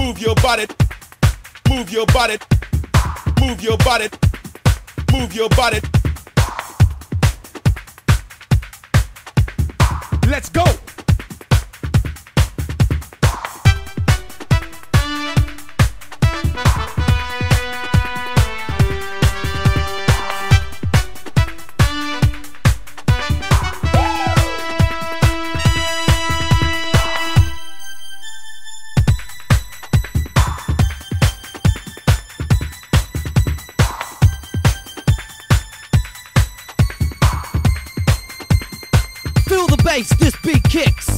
move your body, move your body, move your body, move your body. Let's go. Feel the bass, this beat kicks.